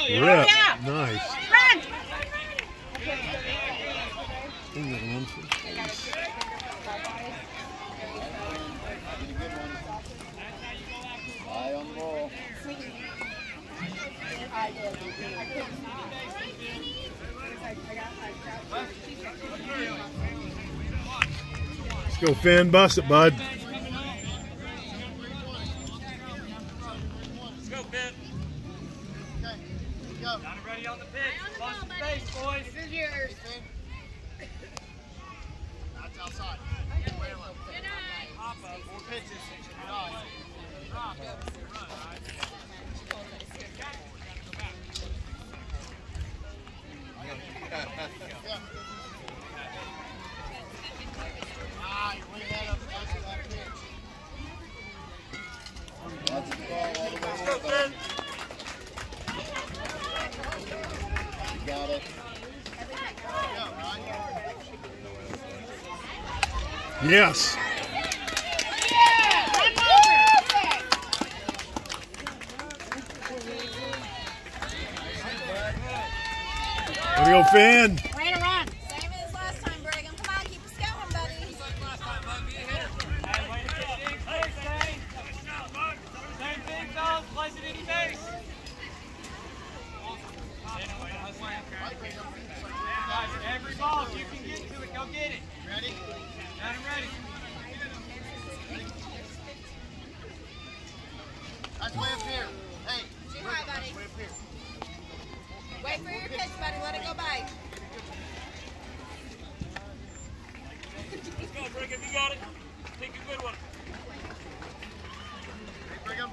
rip. Nice. Run! Let's go, Finn. Bust it, bud. Let's go, Finn. Okay, go. Got it ready on the pitch. Watch the face, boys. This is yours. That's outside. Hop up. 4 pitches. Good eye. Drop. Run, all right? You're way ahead of us for that pitch. That's the ball all the way over. You got it. Yes. There we go, Finn. Way to run. Same as last time, Brigham. Come on, keep us going, buddy. Same thing, fellas. Place it in your face. Guys, every ball, if you can get to it, go get it. Ready? Got him ready. That's way up here. Hey. Too high, buddy. Way up here. Wait for your pitch, buddy. Let it go by. Let's go, Brigham. You got it. Take a good one. Hey, Brigham.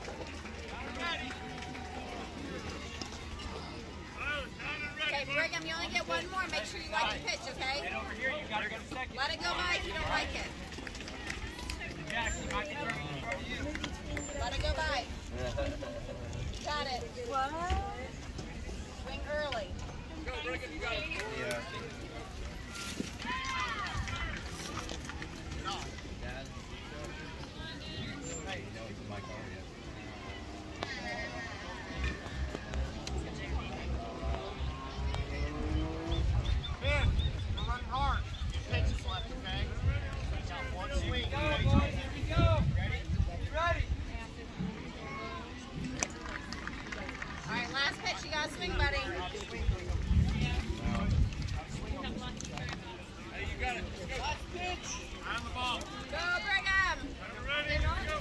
Okay, Brigham, you only get one more. Make sure you like the pitch, okay? Get over here. You got to go to second. Let it go by if you don't like it. Jackson might be turning in front of you. Let it go by. Got it. What? Swing early. Go, Brigham. You got it. Yeah. Ben, we're running hard. Pitches left, okay? Got one swing. Go, boys. Here we go. Ready? Ready. All right, last pitch. You got to swing, buddy. Hey, you got it. Let's go. Last pitch. On the ball. Go, Brigham. Ready? Go.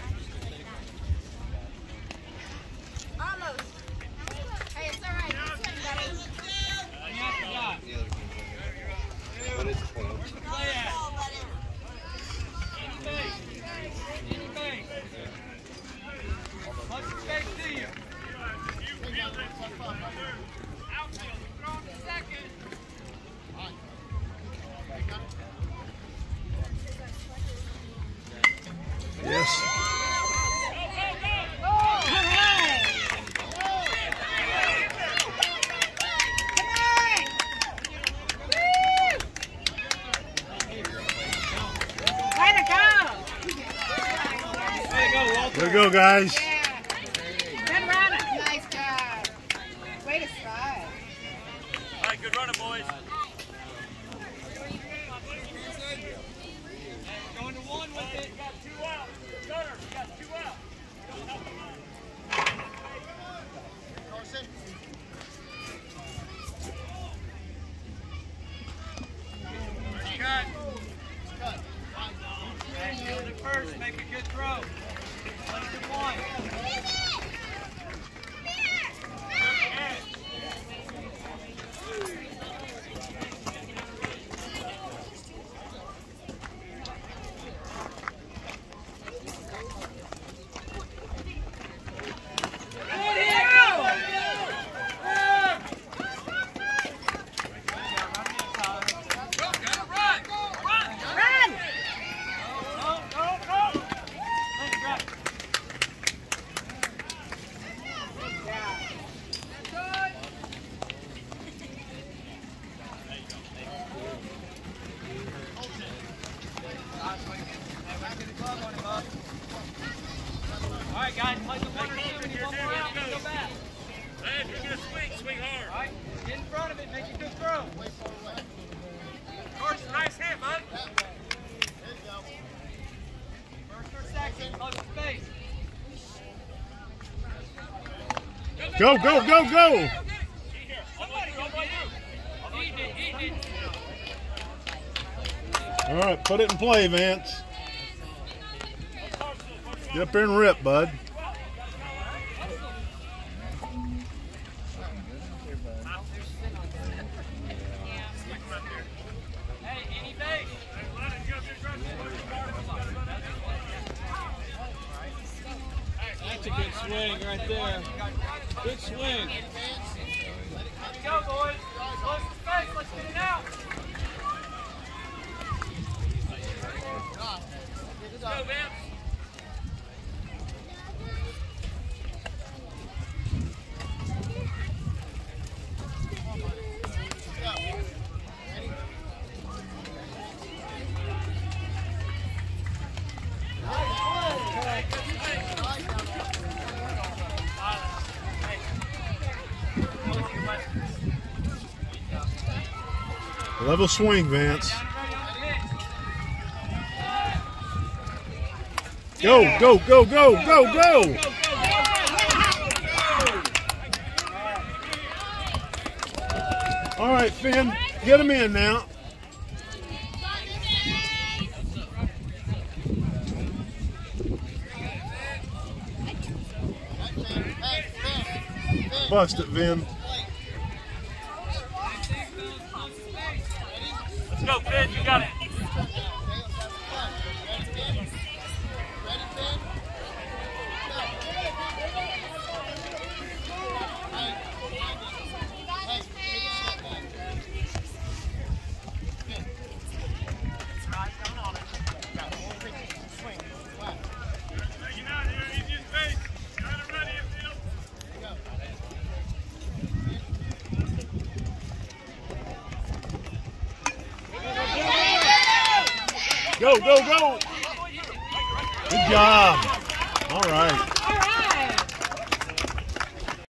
Almost. Hey, it's all right. Swing, buddy. What is it for? Play at. Any base. Any base. What's the space to you? Outfield. Throw him to second. Yes. There we go, guys. Good running. Nice job. Way to stride. All right, good running, boys. Going to one with it. Got 2 out. Gunner, you got 2 out. Carson. Cut. Cut. Hey, field it first. Make a good throw. Place it one. Go, go, go, go. All right, put it in play, Vance. Get up there and rip, bud. That's a good swing right there. Good swing. Let's go, boys. Close the space. Let's get it out. Let's go, Vance. Level swing, Vance. Go, go, go, go, go, go. All right, Finn, get him in now. Bust it, Vin. Let's go, Finn. You got it. Go, go, go. Good job. All right.